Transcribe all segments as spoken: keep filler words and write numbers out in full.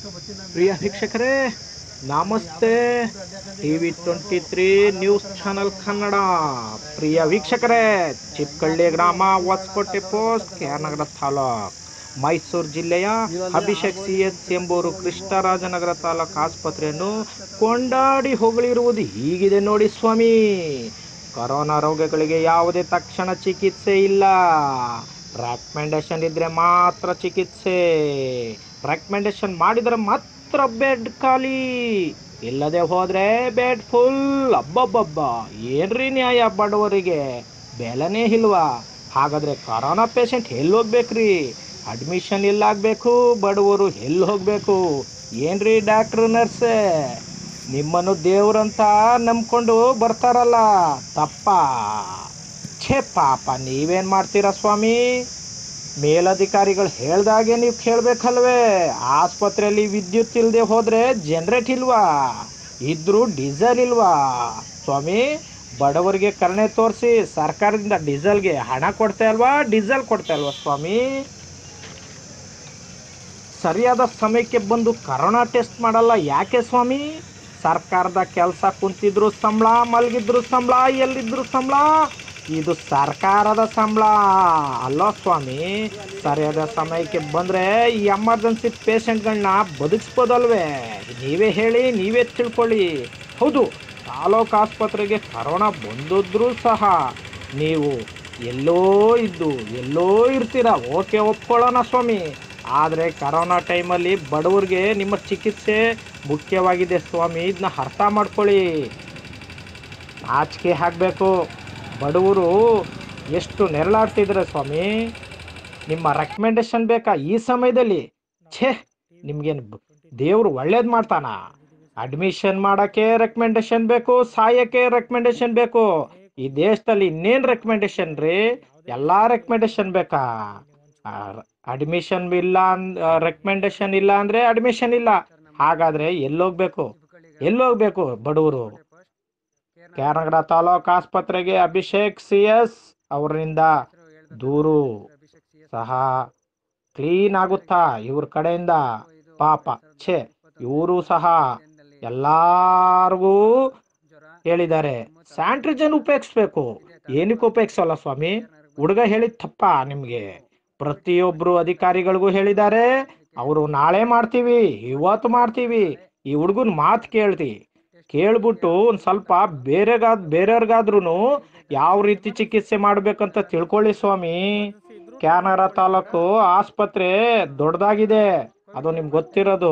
ಪ್ರಿಯ ವೀಕ್ಷಕರೇ ನಮಸ್ತೆ. TV twenty three news channel Kannada. ಪ್ರಿಯ ವೀಕ್ಷಕರೇ, ಚಿಕ್ಕಳ್ಳಿ ಗ್ರಾಮ, ಹೊಸಕೋಟೆ ಪೋಸ್ಟ್, ಕೆಆರ್ನಗರ ತಾಲೂಕ್, ಮೈಸೂರು ಜಿಲ್ಲೆಯ ಅಭಿಷೇಕ್ ಸಿ ಎಚ್ ಎಂಬುವರು ಕೃಷ್ಣರಾಜನಗರ ತಾಲೂಕು ಆಸ್ಪತ್ರೆಯನ್ನು ಕೊಂಡಾಡಿ ಹೊಗಳಿರುವುದು ಹೀಗಿದೆ ನೋಡಿ ಸ್ವಾಮಿ. ಕೊರೋನಾ ರೋಗಗಳಿಗೆ ಯಾವುದೇ ತಕ್ಷಣ ಚಿಕಿತ್ಸೆ ಇಲ್ಲ, ರೆಕಮೆಂಡೇಶನ್ ಇದ್ರೆ ಮಾತ್ರ ಚಿಕಿತ್ಸೆ, ರೆಕಮೆಂಡೇಶನ್ ಮಾಡಿದರೆ ಮಾತ್ರ ಬೆಡ್ ಖಾಲಿ, ಇಲ್ಲದೆ ಹೋದ್ರೆ ಬೆಡ್ ಫುಲ್. ಅಬ್ಬಬ್ಬಬ್ಬ, ಏನ್ರಿ ನ್ಯಾಯ? ಬಡವರಿಗೆ ಬೆಲೆನೇ ಇಲ್ವಾ? ಹಾಗಾದ್ರೆ ಕೊರೋನಾ ಪೇಷಂಟ್ ಎಲ್ಲಿ ಹೋಗ್ಬೇಕ್ರಿ? ಅಡ್ಮಿಷನ್ ಎಲ್ಲಾಗಬೇಕು, ಬಡವರು ಎಲ್ಲಿ ಹೋಗ್ಬೇಕು? ಏನ್ರಿ ಡಾಕ್ಟ್ರು ನರ್ಸೆ, ನಿಮ್ಮನ್ನು ದೇವ್ರಂತ ನಂಬ್ಕೊಂಡು ಬರ್ತಾರಲ್ಲ, ತಪ್ಪ? ಛೇ ಪಾಪ, ನೀವೇನು ಮಾಡ್ತೀರಾ ಸ್ವಾಮಿ? ಮೇಲಧಿಕಾರಿಗಳು ಹೇಳ್ದಾಗೆ ನೀವು ಕೇಳಬೇಕಲ್ವೇ? ಆಸ್ಪತ್ರೆಯಲ್ಲಿ ವಿದ್ಯುತ್ ಇಲ್ಲದೆ ಹೋದರೆ ಜನರೇಟ್ ಇಲ್ವಾ? ಇದ್ರೂ ಡೀಸೆಲ್ ಇಲ್ವಾ ಸ್ವಾಮಿ? ಬಡವರಿಗೆ ಕರುಣೆ ತೋರಿಸಿ ಸರ್ಕಾರದಿಂದ ಡೀಸೆಲ್ಗೆ ಹಣ ಕೊಡ್ತಾ ಇಲ್ವಾ? ಡೀಸೆಲ್ ಕೊಡ್ತಾ ಇಲ್ವಾ ಸ್ವಾಮಿ? ಸರಿಯಾದ ಸಮಯಕ್ಕೆ ಬಂದು ಕರೋನಾ ಟೆಸ್ಟ್ ಮಾಡಲ್ಲ ಯಾಕೆ ಸ್ವಾಮಿ? ಸರ್ಕಾರದ ಕೆಲಸ ಕುಂತಿದ್ರು ಸಂಬಳ, ಮಲಗಿದ್ರು ಸಂಬಳ, ಎಲ್ಲಿದ್ರು ಸಂಬಳ. ಇದು ಸರ್ಕಾರದ ಸಂಬಳ ಅಲ್ಲ ಸ್ವಾಮಿ. ಸರಿಯಾದ ಸಮಯಕ್ಕೆ ಬಂದರೆ ಈ ಎಮರ್ಜೆನ್ಸಿ ಪೇಷಂಟ್ಗಳನ್ನ ಬದುಕಿಸ್ಬೋದಲ್ವೇ? ನೀವೇ ಹೇಳಿ, ನೀವೇ ತಿಳ್ಕೊಳ್ಳಿ. ಹೌದು, ತಾಲೂಕು ಆಸ್ಪತ್ರೆಗೆ ಕರೋನಾ ಬಂದಿದ್ರೂ ಸಹ ನೀವು ಎಲ್ಲೋ ಇದ್ದು ಎಲ್ಲೋ ಇರ್ತೀರ, ಓಕೆ, ಒಪ್ಕೊಳ್ಳೋಣ ಸ್ವಾಮಿ. ಆದರೆ ಕರೋನಾ ಟೈಮಲ್ಲಿ ಬಡವ್ರಿಗೆ ನಿಮ್ಮ ಚಿಕಿತ್ಸೆ ಮುಖ್ಯವಾಗಿದೆ ಸ್ವಾಮಿ, ಇದನ್ನ ಅರ್ಥ ಮಾಡ್ಕೊಳ್ಳಿ. ನಾಚಿಕೆ ಆಗಬೇಕು. ಬಡವರು ಎಷ್ಟು ನೆರಳಾಡ್ತಿದ್ದಾರೆ ಸ್ವಾಮಿ. ನಿಮ್ಮ ರೆಕಮೆಂಡೇಶನ್ ಬೇಕಾ ಈ ಸಮಯದಲ್ಲಿ? ಛೇ, ನಿಮ್ಗೇನು ದೇವರು ಒಳ್ಳೇದು ಮಾಡ್ತಾನ? ಅಡ್ಮಿಷನ್ ಮಾಡೋಕ್ಕೆ ರೆಕಮೆಂಡೇಶನ್ ಬೇಕು, ಸಾಯಕ್ಕೆ ರೆಕಮೆಂಡೇಶನ್ ಬೇಕು. ಈ ದೇಶದಲ್ಲಿ ಇನ್ನೇನು ರೆಕಮೆಂಡೇಶನ್ ರೀ? ಎಲ್ಲ ರೆಕಮೆಂಡೇಶನ್ ಬೇಕಾ? ಅಡ್ಮಿಷನ್ ಇಲ್ಲ, ರೆಕಮೆಂಡೇಶನ್ ಇಲ್ಲ ಅಂದರೆ ಅಡ್ಮಿಷನ್ ಇಲ್ಲ. ಹಾಗಾದರೆ ಎಲ್ಲೋಗ್ಬೇಕು? ಎಲ್ಲೋಗ್ಬೇಕು ಬಡವರು? ಕೆಆರ್ನಗರ ತಾಲೂಕು ಆಸ್ಪತ್ರೆಗೆ ಅಭಿಷೇಕ್ ಸಿ ಎಸ್ ಅವರಿಂದ ದೂರು ಸಹ ಕ್ಲೀನ್ ಆಗುತ್ತಾ ಇವ್ರ ಕಡೆಯಿಂದ? ಪಾಪ, ಛೇ, ಇವರು ಸಹ ಎಲ್ಲಾರ್ಗೂ ಹೇಳಿದ್ದಾರೆ ಸ್ಯಾನಿಟೈಸರ್ ಉಪಯೋಗಿಸ್ಬೇಕು. ಏನಕ್ಕೆ ಉಪಯೋಗಿಸಲ್ಲ ಸ್ವಾಮಿ? ಹುಡುಗ ಹೇಳಿದ ತಪ್ಪ ನಿಮಗೆ? ಪ್ರತಿಯೊಬ್ಬರು ಅಧಿಕಾರಿಗಳಿಗೂ ಹೇಳಿದ್ದಾರೆ, ಅವರು ನಾಳೆ ಮಾಡ್ತೀವಿ, ಇವತ್ತು ಮಾಡ್ತೀವಿ. ಈ ಹುಡುಗನ ಮಾತು ಕೇಳ್ತಿ ಕೇಳ್ಬಿಟ್ಟು ಒಂದು ಸ್ವಲ್ಪ ಬೇರೆಗಾದ್ ಬೇರೆಯವ್ರಿಗಾದ್ರೂ ಯಾವ ರೀತಿ ಚಿಕಿತ್ಸೆ ಮಾಡಬೇಕಂತ ತಿಳ್ಕೊಳ್ಳಿ ಸ್ವಾಮಿ. ಕೆಆರ್ನಗರ ತಾಲೂಕು ಆಸ್ಪತ್ರೆ ದೊಡ್ಡದಾಗಿದೆ, ಅದು ನಿಮ್ಗೆ ಗೊತ್ತಿರೋದು.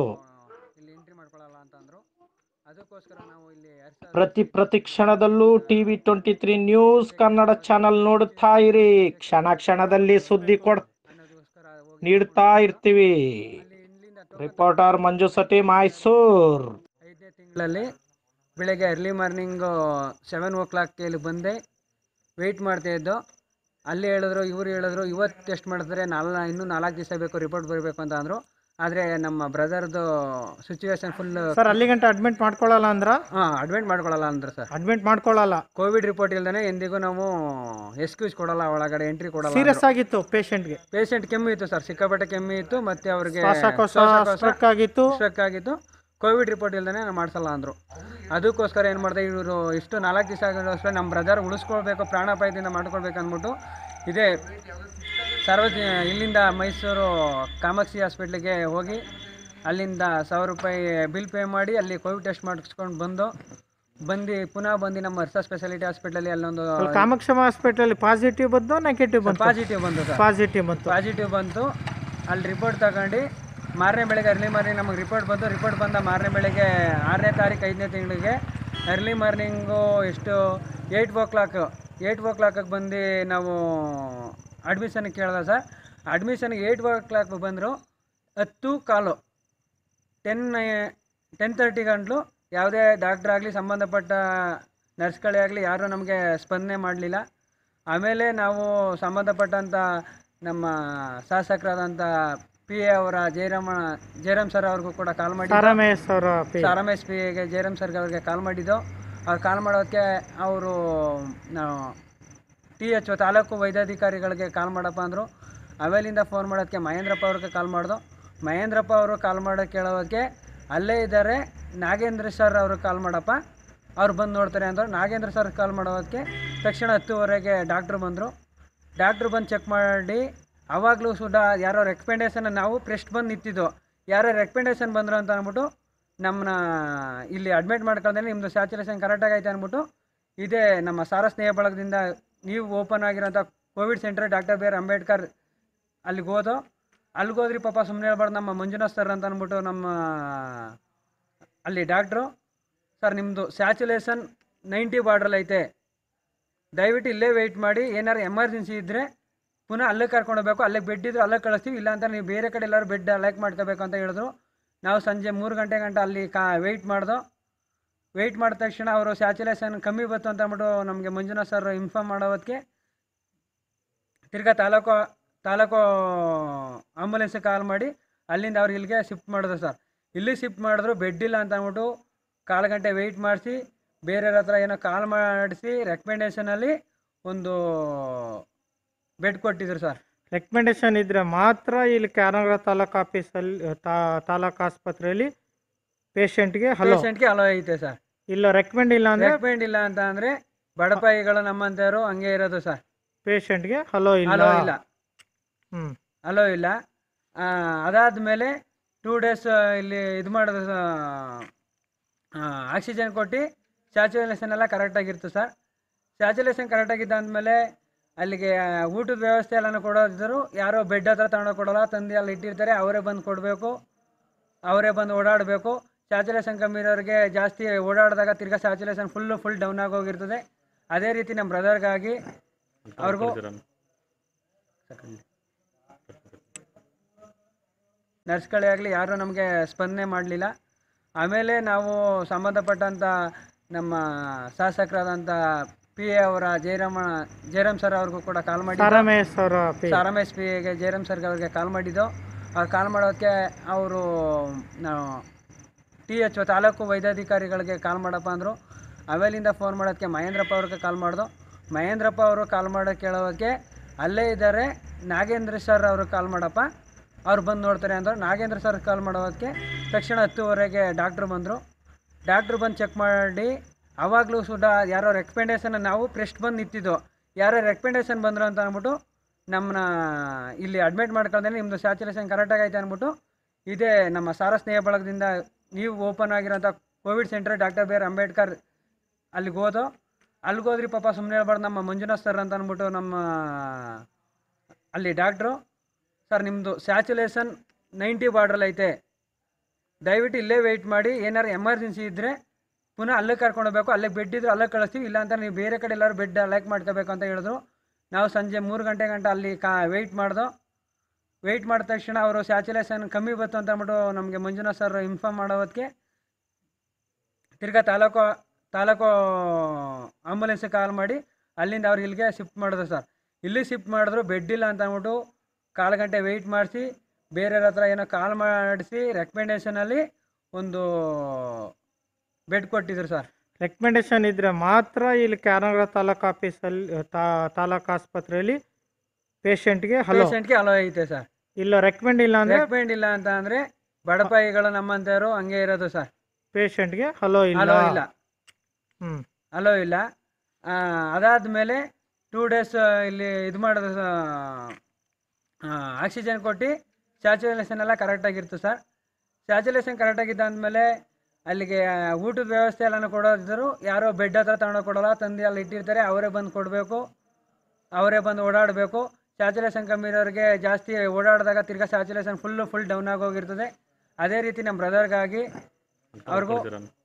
ಪ್ರತಿ ಪ್ರತಿ ಕ್ಷಣದಲ್ಲೂ TV twenty three news Kannada channel ನೋಡುತ್ತಾ ಇರಿ. ಕ್ಷಣ ಕ್ಷಣದಲ್ಲಿ ಸುದ್ದಿ ಕೊಡ್ ನೀಡ್ತಾ ಇರ್ತೀವಿ. ರಿಪೋರ್ಟರ್ ಮಂಜು ಸಟಿ, ಮೈಸೂರು. ಐದನೇ ತಿಂಗಳಲ್ಲಿ ಬೆಳಗ್ಗೆ ಅರ್ಲಿ ಮಾರ್ನಿಂಗು ಸೆವೆನ್ ಓ ಕ್ಲಾಕ್ಗೆ ಇಲ್ಲಿ ಬಂದೆ ವೆಯ್ಟ್ ಮಾಡ್ತಾ ಇದ್ದು. ಅಲ್ಲಿ ಹೇಳಿದ್ರು, ಇವರು ಹೇಳಿದ್ರು ಇವತ್ತು ಟೆಸ್ಟ್ ಮಾಡಿದ್ರೆ ನಾಲ್ ಇನ್ನೂ ನಾಲ್ಕು ದಿವಸ ಬೇಕು ರಿಪೋರ್ಟ್ ಬರಬೇಕು ಅಂತ ಅಂದರು. ಆದರೆ ನಮ್ಮ ಬ್ರದರ್ದು ಸಿಚುವೇಶನ್ ಫುಲ್. ಸರ್, ಅಲ್ಲಿ ಗಂಟೆ ಅಡ್ಮಿಟ್ ಮಾಡ್ಕೊಳ್ಳಲ್ಲ ಅಂದ್ರ? ಹಾಂ, ಅಡ್ಮಿಟ್ ಮಾಡ್ಕೊಳ್ಳಲ್ಲ ಅಂದ್ರೆ ಸರ್, ಅಡ್ಮಿಟ್ ಮಾಡ್ಕೊಳ್ಳಲ್ಲ. ಕೋವಿಡ್ ರಿಪೋರ್ಟ್ ಇಲ್ದೇ ಎಂದಿಗೂ ನಾವು ಎಕ್ಸ್ಕ್ಯೂಸ್ ಕೊಡಲ್ಲ, ಒಳಗಡೆ ಎಂಟ್ರಿ ಕೊಡಲ್ಲ. ಸೀರಿಯಸ್ ಆಗಿತ್ತು ಪೇಷಂಟ್ಗೆ? ಪೇಷಂಟ್ ಕೆಮ್ಮು ಇತ್ತು ಸರ್, ಸಿಕ್ಕಾಪಟ್ಟೆ ಕೆಮ್ಮು ಇತ್ತು, ಮತ್ತು ಅವ್ರಿಗೆ ಸ್ಟ್ರಕ್ ಆಗಿತ್ತು ಸ್ಟ್ರಕ್ ಆಗಿತ್ತು. ಕೋವಿಡ್ ರಿಪೋರ್ಟ್ ಇಲ್ದೇ ನಾವು ಮಾಡಿಸಲ್ಲ ಅಂದರು. ಅದಕ್ಕೋಸ್ಕರ ಏನು ಮಾಡಿದೆ, ಇವರು ಇಷ್ಟು ನಾಲ್ಕು ದಿವಸ ಆಗಿರೋಸ್ಕರ ನಮ್ಮ ಬ್ರದರ್ ಉಳಿಸ್ಕೊಳ್ಬೇಕು, ಪ್ರಾಣಾಪಾಯದಿಂದ ಮಾಡ್ಕೊಳ್ಬೇಕು ಅಂದ್ಬಿಟ್ಟು ಇದೇ ಸಾರ್ವಜನಿಕ ಇಲ್ಲಿಂದ ಮೈಸೂರು ಕಾಮಾಕ್ಷಿ ಹಾಸ್ಪಿಟ್ಲಿಗೆ ಹೋಗಿ ಅಲ್ಲಿಂದ ಸಾವಿರ ರೂಪಾಯಿ ಬಿಲ್ ಪೇ ಮಾಡಿ ಅಲ್ಲಿ ಕೋವಿಡ್ ಟೆಸ್ಟ್ ಮಾಡಿಸ್ಕೊಂಡು ಬಂದು ಬಂದು ಪುನಃ ಬಂದು ನಮ್ಮ ಹರ್ಷ ಸ್ಪೆಷಾಲಿಟಿ ಹಾಸ್ಪಿಟಲಲ್ಲಿ ಅಲ್ಲೊಂದು ಕಾಮಾಕ್ಷಿ ಹಾಸ್ಪಿಟಲ್ ಪಾಸಿಟಿವ್ ಬಂತು, ನೆಗೆಟಿವ್ ಬಂತು? ಪಾಸಿಟಿವ್ ಬಂತು ಸರ್, ಪಾಸಿಟಿವ್ ಬಂತು. ಪಾಸಿಟಿವ್ ಬಂತು. ಅಲ್ಲಿ ರಿಪೋರ್ಟ್ ತಗೊಂಡು ಮಾರನೇ ಬೆಳಗ್ಗೆ ಅರ್ಲಿ ಮಾರ್ನಿಂಗ್ ನಮಗೆ ರಿಪೋರ್ಟ್ ಬಂತು. ರಿಪೋರ್ಟ್ ಬಂದ ಮಾರನೇ ಬೆಳಗ್ಗೆ ಆರನೇ ತಾರೀಕು ಐದನೇ ತಿಂಗಳಿಗೆ ಅರ್ಲಿ ಮಾರ್ನಿಂಗು ಎಷ್ಟು ಏಯ್ಟ್ ಓ ಕ್ಲಾಕ್ ಏಯ್ಟ್ ಓ ಕ್ಲಾಕಿಗೆ ಬಂದು ನಾವು ಅಡ್ಮಿಷನ್ಗೆ ಕೇಳಿದೆ ಸರ್. ಅಡ್ಮಿಷನ್ಗೆ ಏಯ್ಟ್ ಓ ಕ್ಲಾಕ್ ಬಂದರು. ಹತ್ತು ಕಾಲು ಟೆನ್ ಟೆನ್ ತರ್ಟಿ ಗಂಟಲು ಯಾವುದೇ ಡಾಕ್ಟ್ರ್ ಆಗಲಿ ಸಂಬಂಧಪಟ್ಟ ನರ್ಸ್ಗಳೇ ಆಗಲಿ ಯಾರೂ ನಮಗೆ ಸ್ಪಂದನೆ ಮಾಡಲಿಲ್ಲ. ಆಮೇಲೆ ನಾವು ಸಂಬಂಧಪಟ್ಟಂಥ ನಮ್ಮ ಶಾಸಕರಾದಂಥ ಪಿ ಎ ಅವರ ಜಯರಾಮ ಜಯರಾಮ್ ಸರ್ ಅವ್ರಿಗೂ ಕೂಡ ಕಾಲ್ ಮಾಡಿ, ರಮೇಶ್ ಅವರ ರಮೇಶ್ ಪಿ ಎಗೆ ಜಯರಾಮ್ ಸರ್ಗೆ ಅವ್ರಿಗೆ ಕಾಲ್ ಮಾಡಿದ್ದು. ಅವ್ರು ಕಾಲ್ ಮಾಡೋದಕ್ಕೆ ಅವರು ಟಿ ಎಚ್ ತಾಲೂಕು ವೈದ್ಯಾಧಿಕಾರಿಗಳಿಗೆ ಕಾಲ್ ಮಾಡಪ್ಪ ಅಂದರು. ಅವೆಲ್ಲಿಂದ ಫೋನ್ ಮಾಡೋದಕ್ಕೆ ಮಹೇಂದ್ರಪ್ಪ ಅವ್ರಿಗೆ ಕಾಲ್ ಮಾಡ್ದು. ಮಹೇಂದ್ರಪ್ಪ ಅವರು ಕಾಲ್ ಮಾಡೋ ಕೇಳೋಕ್ಕೆ ಅಲ್ಲೇ ಇದ್ದಾರೆ, ನಾಗೇಂದ್ರ ಸರ್ ಅವರು ಕಾಲ್ ಮಾಡಪ್ಪ, ಅವ್ರು ಬಂದು ನೋಡ್ತಾರೆ ಅಂದರು. ನಾಗೇಂದ್ರ ಸರ್ ಕಾಲ್ ಮಾಡೋದಕ್ಕೆ ತಕ್ಷಣ ಹತ್ತುವರೆಗೆ ಡಾಕ್ಟ್ರು ಬಂದರು. ಡಾಕ್ಟ್ರು ಬಂದು ಚೆಕ್ ಮಾಡಿ ಆವಾಗಲೂ ಸುದ ಯಾರೋ ರೆಕಮೆಂಡೇಷನ್, ನಾವು ಪ್ರೆಸ್ಟ್ ಬಂದು ನಿಂತಿದ್ದು, ಯಾರೋ ರೆಕಮೆಂಡೇಷನ್ ಬಂದರು ಅಂತ ಅಂದ್ಬಿಟ್ಟು ನಮ್ಮನ್ನ ಇಲ್ಲಿ ಅಡ್ಮಿಟ್ ಮಾಡ್ಕೊಂಡ್ರೆ ನಿಮ್ಮದು ಸ್ಯಾಚುರೇಷನ್ ಕರೆಕ್ಟಾಗಿ ಐತೆ ಅಂದ್ಬಿಟ್ಟು ಇದೇ ನಮ್ಮ ಸಾರ ಸ್ನೇಹ ಬಳಗದಿಂದ ನೀವು ಓಪನ್ ಆಗಿರೋಂಥ Covid centre doctor B R Ambedkar ಅಲ್ಲಿಗೆ ಹೋದೋ. ಅಲ್ಲಿಗೆ ಹೋದ್ರಿ ಪಾಪ ಸುಮ್ಮನೆ ಹೇಳ್ಬಾರ್ದು, ನಮ್ಮ ಮಂಜುನಾಥ್ ಸರ್ ಅಂತ ಅಂದ್ಬಿಟ್ಟು ನಮ್ಮ ಅಲ್ಲಿ ಡಾಕ್ಟ್ರು, ಸರ್ ನಿಮ್ಮದು ಸ್ಯಾಚುಲೇಷನ್ ನೈಂಟಿ ಬಾರ್ಡ್ರಲ್ಲಿ ಐತೆ, ದಯವಿಟ್ಟು ಇಲ್ಲೇ ವೆಯ್ಟ್ ಮಾಡಿ, ಏನಾರು ಎಮರ್ಜೆನ್ಸಿ ಇದ್ದರೆ ಪುನಃ ಅಲ್ಲಿಗೆ ಕರ್ಕೊಂಡು ಹೋಗ್ಬೇಕು, ಅಲ್ಲಿಗೆ ಬೆಡ್ ಇದ್ರೆ ಅಲ್ಲಿಗೆ ಕಳಿಸ್ತೀವಿ, ಇಲ್ಲಾಂತ ನೀವು ಬೇರೆ ಕಡೆ ಎಲ್ಲರೂ ಬೆಡ್ ಅಲೈಕ್ ಮಾಡ್ಕೋಬೇಕು ಅಂತ ಹೇಳಿದ್ರು. ನಾವು ಸಂಜೆ ಮೂರು ಗಂಟೆ ಗಂಟೆ ಅಲ್ಲಿ ಕಾ ವೆಯ್ಟ್ ಮಾಡ್ದೋ. ವೆಯ್ಟ್ ಮಾಡಿದ ತಕ್ಷಣ ಅವರು ಸ್ಯಾಚುಲೇಷನ್ ಕಮ್ಮಿ ಬಂತು ಅಂತ ಅಂದ್ಬಿಟ್ಟು ನಮಗೆ ಮಂಜುನಾಥ್ ಸರ್ ಇನ್ಫಾರ್ಮ್ ಮಾಡೋದಕ್ಕೆ ತಿರ್ಗಾ ತಾಲೂಕು ತಾಲೂಕು ಆಂಬುಲೆನ್ಸಿಗೆ ಕಾಲ್ ಮಾಡಿ ಅಲ್ಲಿಂದ ಅವ್ರು ಇಲ್ಲಿಗೆ ಶಿಫ್ಟ್ ಮಾಡಿದ್ರು ಸರ್. ಇಲ್ಲಿ ಶಿಫ್ಟ್ ಮಾಡಿದ್ರು, ಬೆಡ್ ಇಲ್ಲ ಅಂತ ಅಂದ್ಬಿಟ್ಟು ಕಾಲು ಗಂಟೆ ವೆಯ್ಟ್ ಮಾಡಿಸಿ ಬೇರೆಯವ್ರ ಹತ್ರ ಏನೋ ಕಾಲ್ ಮಾಡಿಸಿ ರೆಕಮೆಂಡೇಷನಲ್ಲಿ ಒಂದು ಬೆಡ್ ಕೊಟ್ಟಿದ್ರು ಸರ್. ರೆಕಮೆಂಡೇಶನ್ ಇದ್ರೆ ಮಾತ್ರ ಇಲ್ಲಿ ಕ್ಯಾರನಗರ ತಾಲೂಕು ಆಫೀಸಲ್ಲಿ ತಾಲೂಕು ಆಸ್ಪತ್ರೆಯಲ್ಲಿ ಪೇಷಂಟ್ಗೆ ಹಲೋ ಪೇಷಂಟ್ಗೆ ಅಲೋ ಐತೆ ಸರ್. ಇಲ್ಲ ರೆಕಮೆಂಡ್ ಇಲ್ಲ ಅಂದರೆ ರೆಕಮೆಂಡ್ ಇಲ್ಲ ಅಂತ ಅಂದರೆ ಬಡಪಾಯಿಗಳು ನಮ್ಮಂಥವ್ರು ಹಂಗೆ ಇರೋದು ಸರ್. ಪೇಷಂಟ್ಗೆ ಹಲೋ ಇಲ್ಲ ಅಲೋ ಇಲ್ಲ ಹ್ಞೂ ಅಲೋ ಇಲ್ಲ ಅದಾದಮೇಲೆ ಟೂ ಡೇಸ್ ಇಲ್ಲಿ ಇದು ಮಾಡೋದು, ಆಕ್ಸಿಜನ್ ಕೊಟ್ಟು ಸ್ಯಾಚುರೇಷನ್ ಎಲ್ಲ ಕರೆಕ್ಟಾಗಿತ್ತು ಸರ್. ಸ್ಯಾಚುರೇಷನ್ ಕರೆಕ್ಟಾಗಿದ್ದಾದಮೇಲೆ ಅಲ್ಲಿಗೆ ಊಟದ ವ್ಯವಸ್ಥೆ ಎಲ್ಲನೂ ಕೊಡೋದಿದ್ರು, ಯಾರೋ ಬೆಡ್ ಹತ್ರ ತಗೊಂಡೋಗಿ ಕೊಡೋಲ್ಲ, ತಂದು ಅಲ್ಲಿ ಇಟ್ಟಿರ್ತಾರೆ, ಅವರೇ ಬಂದು ಕೊಡಬೇಕು, ಅವರೇ ಬಂದು ಓಡಾಡಬೇಕು. ಸ್ಯಾಚುರೇಷನ್ ಕಮ್ಮಿ ಇರೋರಿಗೆ ಜಾಸ್ತಿ ಓಡಾಡಿದಾಗ ತಿರ್ಗಾ ಸ್ಯಾಚುರೇಷನ್ ಫುಲ್ಲು ಫುಲ್ ಡೌನ್ ಆಗೋಗಿರ್ತದೆ. ಅದೇ ರೀತಿ ನಮ್ಮ ಬ್ರದರ್ಗಾಗಿ ಅವ್ರಿಗೂ ನರ್ಸ್ಗಳೇ ಆಗಲಿ ಯಾರೂ ನಮಗೆ ಸ್ಪಂದನೆ ಮಾಡಲಿಲ್ಲ. ಆಮೇಲೆ ನಾವು ಸಂಬಂಧಪಟ್ಟಂಥ ನಮ್ಮ ಶಾಸಕರಾದಂಥ ಪಿ ಎ ಅವರ ಜಯರಾಮ ಜಯರಾಮ್ ಸರ್ ಅವ್ರಿಗೂ ಕೂಡ ಕಾಲ್ ಮಾಡಿ ಸಾರಾಮೇಶ್ ಅವರ ಸಾರಾಮೇಶ್ ಪಿ ಎಗೆ ಜಯರಾಮ್ ಸರ್ಗೆ ಅವ್ರಿಗೆ ಕಾಲ್ ಮಾಡಿದ್ದು. ಅವ್ರು ಕಾಲ್ ಮಾಡೋದಕ್ಕೆ ಅವರು ಟಿ ಎಚ್ ತಾಲೂಕು ವೈದ್ಯಾಧಿಕಾರಿಗಳಿಗೆ ಕಾಲ್ ಮಾಡಪ್ಪ ಅಂದರು. ಅವೆಲ್ಲಿಂದ ಫೋನ್ ಮಾಡೋದಕ್ಕೆ ಮಹೇಂದ್ರಪ್ಪ ಅವ್ರಿಗೆ ಕಾಲ್ ಮಾಡ್ದು. ಮಹೇಂದ್ರಪ್ಪ ಅವರು ಕಾಲ್ ಮಾಡೋ ಕೇಳೋದಕ್ಕೆ ಅಲ್ಲೇ ಇದ್ದಾರೆ, ನಾಗೇಂದ್ರ ಸರ್ ಅವರು ಕಾಲ್ ಮಾಡಪ್ಪ, ಅವ್ರು ಬಂದು ನೋಡ್ತಾರೆ ಅಂದರು. ನಾಗೇಂದ್ರ ಸರ್ ಕಾಲ್ ಮಾಡೋದಕ್ಕೆ ತಕ್ಷಣ ಹತ್ತುವರೆಗೆ ಡಾಕ್ಟ್ರು ಬಂದರು. ಡಾಕ್ಟ್ರು ಬಂದು ಚೆಕ್ ಮಾಡಿ ಆವಾಗಲೂ ಸುದ ಯಾರೋ ರೆಕಮೆಂಡೇಷನ್, ನಾವು ಪ್ರೆಸ್ಟ್ ಬಂದು ನಿಂತಿದ್ದು, ಯಾರೋ ರೆಕಮೆಂಡೇಷನ್ ಬಂದರು ಅಂತ ಅಂದ್ಬಿಟ್ಟು ನಮ್ಮನ್ನ ಇಲ್ಲಿ ಅಡ್ಮಿಟ್ ಮಾಡ್ಕೊಂಡ್ರೆ ನಿಮ್ಮದು ಸ್ಯಾಚುರೇಷನ್ ಕರೆಕ್ಟಾಗಿ ಐತೆ ಅಂದ್ಬಿಟ್ಟು ಇದೇ ನಮ್ಮ ಸಾರ ಸ್ನೇಹ ಬಳಗದಿಂದ ನೀವು ಓಪನ್ ಆಗಿರೋಂಥ Covid centre doctor B R Ambedkar ಅಲ್ಲಿಗೆ ಹೋದೋ. ಅಲ್ಲಿಗೆ ಹೋದ್ರಿ ಪಾಪ ಸುಮ್ಮನೆ ಹೇಳ್ಬಾರ್ದು, ನಮ್ಮ ಮಂಜುನಾಥ್ ಸರ್ ಅಂತ ಅಂದ್ಬಿಟ್ಟು ನಮ್ಮ ಅಲ್ಲಿ ಡಾಕ್ಟ್ರು, ಸರ್ ನಿಮ್ಮದು ಸ್ಯಾಚುಲೇಷನ್ ನೈಂಟಿ ಬಾರ್ಡ್ರಲ್ಲಿ ಐತೆ, ದಯವಿಟ್ಟು ಇಲ್ಲೇ ವೆಯ್ಟ್ ಮಾಡಿ, ಏನಾರು ಎಮರ್ಜೆನ್ಸಿ ಇದ್ದರೆ ಪುನಃ ಅಲ್ಲಿಗೆ ಕರ್ಕೊಂಡು ಹೋಗ್ಬೇಕು, ಅಲ್ಲಿಗೆ ಬೆಡ್ ಇದ್ರೆ ಅಲ್ಲಿಗೆ ಕಳಿಸ್ತೀವಿ, ಇಲ್ಲಾಂತ ನೀವು ಬೇರೆ ಕಡೆ ಎಲ್ಲರೂ ಬೆಡ್ ಅಲೈಕ್ ಮಾಡ್ಕೋಬೇಕು ಅಂತ ಹೇಳಿದ್ರು. ನಾವು ಸಂಜೆ ಮೂರು ಗಂಟೆ ಗಂಟೆ ಅಲ್ಲಿ ಕಾ ವೆಯ್ಟ್ ಮಾಡ್ದೋ. ವೆಯ್ಟ್ ಮಾಡಿದ ತಕ್ಷಣ ಅವರು ಸ್ಯಾಚುರೇಷನ್ ಕಮ್ಮಿ ಬಂತು ಅಂತ ಅಂದ್ಬಿಟ್ಟು ನಮಗೆ ಮಂಜುನಾಥ್ ಸರ್ ಇನ್ಫಾರ್ಮ್ ಮಾಡೋದಕ್ಕೆ ತಿರ್ಗಾ ತಾಲೂಕು ತಾಲೂಕು ಆಂಬುಲೆನ್ಸಿಗೆ ಕಾಲ್ ಮಾಡಿ ಅಲ್ಲಿಂದ ಅವ್ರು ಇಲ್ಲಿಗೆ ಶಿಫ್ಟ್ ಮಾಡಿದ್ರು ಸರ್. ಇಲ್ಲಿ ಶಿಫ್ಟ್ ಮಾಡಿದ್ರು, ಬೆಡ್ ಇಲ್ಲ ಅಂತ ಅಂದ್ಬಿಟ್ಟು ಕಾಲು ಗಂಟೆ ವೆಯ್ಟ್ ಮಾಡಿಸಿ ಬೇರೆಯವ್ರ ಹತ್ರ ಏನೋ ಕಾಲ್ ಮಾಡಿಸಿ ರೆಕಮೆಂಡೇಷನಲ್ಲಿ ಒಂದು ಬೆಡ್ ಕೊಟ್ಟಿದ್ರು ಸರ್. ರೆಕಮೆಂಡೇಶನ್ ಇದ್ರೆ ಮಾತ್ರ ಇಲ್ಲಿ ಕ್ಯಾರನಗರ ತಾಲೂಕು ಆಫೀಸಲ್ಲಿ ತಾಲೂಕು ಆಸ್ಪತ್ರೆಯಲ್ಲಿ ಪೇಷಂಟ್ಗೆ ಹಲೋ ಪೇಷಂಟ್ಗೆ ಅಲೋ ಐತೆ ಸರ್. ಇಲ್ಲ ರೆಕಮೆಂಡ್ ಇಲ್ಲ ಅಂದರೆ ರೆಕಮೆಂಡ್ ಇಲ್ಲ ಅಂತ ಅಂದರೆ ಬಡಪಾಯಿಗಳು ನಮ್ಮಂಥವ್ರು ಹಂಗೆ ಇರೋದು ಸರ್. ಪೇಷಂಟ್ಗೆ ಹಲೋ ಇಲ್ಲ ಅಲೋ ಇಲ್ಲ ಹ್ಞೂ ಅಲೋ ಇಲ್ಲ ಅದಾದಮೇಲೆ ಟೂ ಡೇಸ್ ಇಲ್ಲಿ ಇದು ಮಾಡೋದು, ಆಕ್ಸಿಜನ್ ಕೊಟ್ಟು ಸ್ಯಾಚುರೇಷನ್ ಎಲ್ಲ ಕರೆಕ್ಟಾಗಿತ್ತು ಸರ್. ಸ್ಯಾಚುರೇಷನ್ ಕರೆಕ್ಟಾಗಿದ್ದಾದಮೇಲೆ ಅಲ್ಲಿಗೆ ಊಟದ ವ್ಯವಸ್ಥೆ ಎಲ್ಲನೂ ಕೊಡೋದಿದ್ರು, ಯಾರೋ ಬೆಡ್ ಹತ್ರ ತಗೊಂಡೋಗಿ ಕೊಡೋಲ್ಲ, ತಂದು ಅಲ್ಲಿ ಇಟ್ಟಿರ್ತಾರೆ, ಅವರೇ ಬಂದು ಕೊಡಬೇಕು, ಅವರೇ ಬಂದು ಓಡಾಡಬೇಕು. ಸ್ಯಾಚುರೇಷನ್ ಕಮ್ಮಿ ಇರೋರಿಗೆ ಜಾಸ್ತಿ ಓಡಾಡಿದಾಗ ತಿರ್ಗಾ ಸ್ಯಾಚುರೇಷನ್ ಫುಲ್ಲು ಫುಲ್ ಡೌನ್ ಆಗೋಗಿರ್ತದೆ. ಅದೇ ರೀತಿ ನಮ್ಮ ಬ್ರದರ್ಗಾಗಿ ಅವ್ರಿಗೂ